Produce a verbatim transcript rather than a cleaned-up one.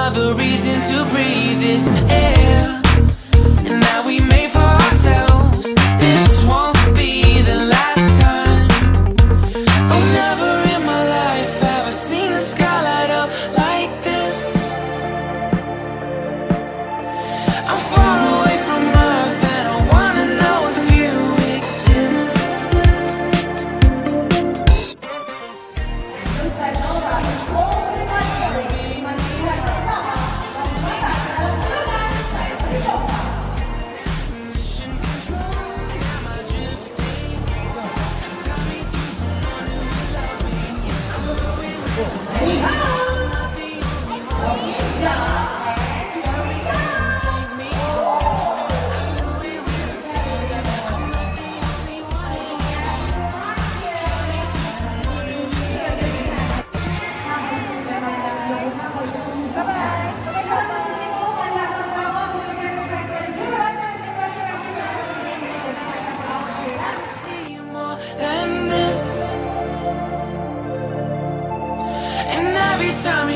another reason to breathe this air. And now we made for ourselves. This won't be the last time. Oh, never in my life have I seen the sky light up like this. I'm far away from Earth and I wanna know if you exist. Than this. And every time